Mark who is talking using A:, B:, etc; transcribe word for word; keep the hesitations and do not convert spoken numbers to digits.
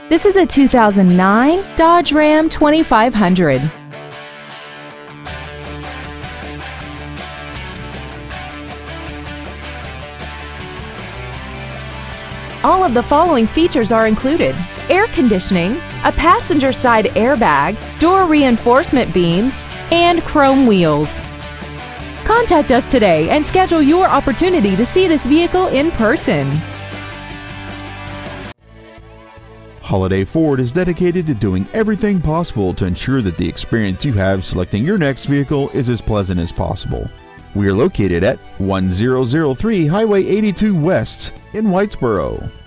A: This is a two thousand nine Dodge Ram twenty-five hundred. All of the following features are included: air conditioning, a passenger side airbag, door reinforcement beams, and chrome wheels. Contact us today and schedule your opportunity to see this vehicle in person.
B: Holiday Ford is dedicated to doing everything possible to ensure that the experience you have selecting your next vehicle is as pleasant as possible. We are located at one thousand three Highway eighty-two West in Whitesboro.